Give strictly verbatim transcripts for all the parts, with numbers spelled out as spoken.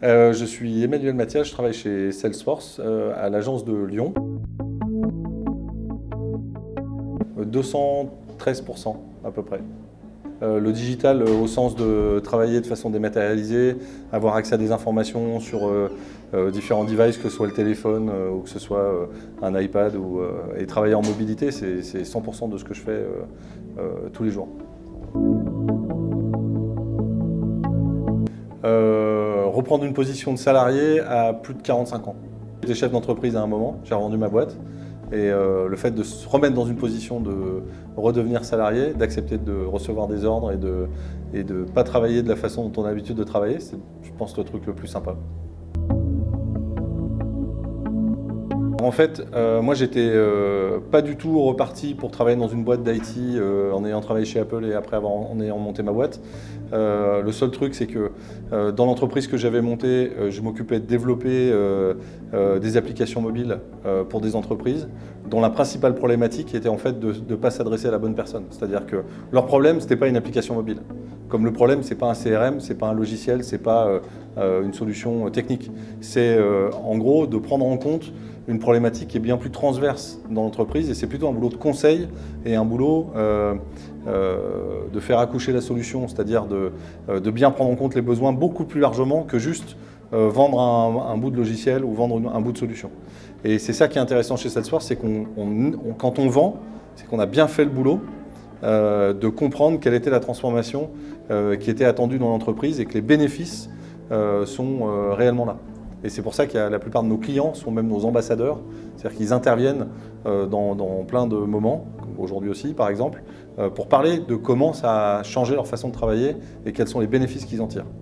Euh, je suis Emmanuel Mathias, je travaille chez Salesforce euh, à l'agence de Lyon. deux cent treize pour cent à peu près. Euh, le digital euh, au sens de travailler de façon dématérialisée, avoir accès à des informations sur euh, euh, différents devices, que ce soit le téléphone euh, ou que ce soit euh, un iPad, ou, euh, et travailler en mobilité, c'est cent pour cent de ce que je fais euh, euh, tous les jours. Euh, reprendre une position de salarié à plus de quarante-cinq ans. J'étais chef d'entreprise à un moment, j'ai revendu ma boîte. Et euh, le fait de se remettre dans une position de redevenir salarié, d'accepter de recevoir des ordres et de et de pas travailler de la façon dont on a l'habitude de travailler, c'est, je pense, le truc le plus sympa. En fait, euh, moi j'étais euh, pas du tout reparti pour travailler dans une boîte d'I T euh, en ayant travaillé chez Apple et après avoir, en ayant monté ma boîte. Euh, le seul truc, c'est que euh, dans l'entreprise que j'avais montée, euh, je m'occupais de développer euh, euh, des applications mobiles euh, pour des entreprises dont la principale problématique était en fait de ne pas s'adresser à la bonne personne. C'est-à-dire que leur problème, c'était pas une application mobile. Comme le problème, c'est pas un C R M, c'est pas un logiciel, c'est pas euh, une solution technique. C'est euh, en gros de prendre en compte une problématique qui est bien plus transverse dans l'entreprise, et c'est plutôt un boulot de conseil et un boulot euh, euh, de faire accoucher la solution, c'est-à-dire de, euh, de bien prendre en compte les besoins beaucoup plus largement que juste euh, vendre un, un bout de logiciel ou vendre une, un bout de solution. Et c'est ça qui est intéressant chez Salesforce, c'est qu'on, on, on, quand on vend, c'est qu'on a bien fait le boulot euh, de comprendre quelle était la transformation euh, qui était attendue dans l'entreprise et que les bénéfices euh, sont euh, réellement là. Et c'est pour ça que la plupart de nos clients sont même nos ambassadeurs, c'est-à-dire qu'ils interviennent dans, dans plein de moments, aujourd'hui aussi par exemple, pour parler de comment ça a changé leur façon de travailler et quels sont les bénéfices qu'ils en tirent.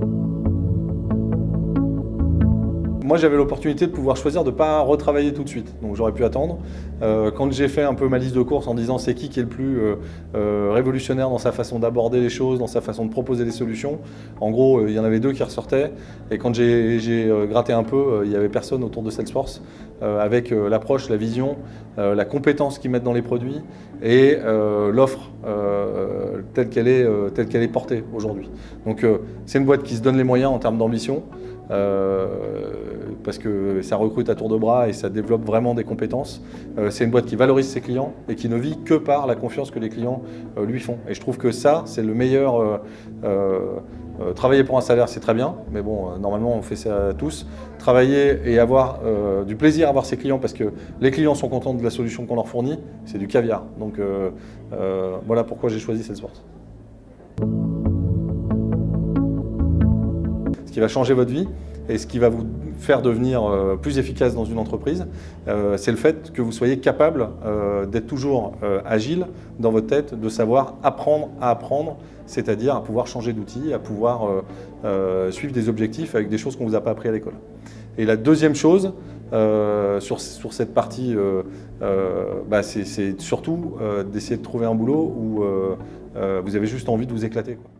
Moi, j'avais l'opportunité de pouvoir choisir de ne pas retravailler tout de suite, donc j'aurais pu attendre. Euh, quand j'ai fait un peu ma liste de courses en disant c'est qui qui est le plus euh, euh, révolutionnaire dans sa façon d'aborder les choses, dans sa façon de proposer des solutions, en gros, euh, il y en avait deux qui ressortaient. Et quand j'ai euh, gratté un peu, euh, il n'y avait personne autour de Salesforce euh, avec euh, l'approche, la vision, euh, la compétence qu'ils mettent dans les produits et euh, l'offre euh, telle qu'elle est, euh, telle qu'elle est portée aujourd'hui. Donc euh, c'est une boîte qui se donne les moyens en termes d'ambition. Euh, parce que ça recrute à tour de bras et ça développe vraiment des compétences. Euh, c'est une boîte qui valorise ses clients et qui ne vit que par la confiance que les clients euh, lui font. Et je trouve que ça, c'est le meilleur. Euh, euh, euh, travailler pour un salaire, c'est très bien, mais bon, euh, normalement, on fait ça tous. Travailler et avoir euh, du plaisir à voir ses clients parce que les clients sont contents de la solution qu'on leur fournit, c'est du caviar. Donc euh, euh, voilà pourquoi j'ai choisi Salesforce. Ce qui va changer votre vie et ce qui va vous faire devenir euh, plus efficace dans une entreprise, euh, c'est le fait que vous soyez capable euh, d'être toujours euh, agile dans votre tête, de savoir apprendre à apprendre, c'est-à-dire à pouvoir changer d'outil, à pouvoir euh, euh, suivre des objectifs avec des choses qu'on ne vous a pas appris à l'école. Et la deuxième chose, euh, sur, sur cette partie, euh, euh, bah c'est surtout euh, d'essayer de trouver un boulot où euh, euh, vous avez juste envie de vous éclater, quoi.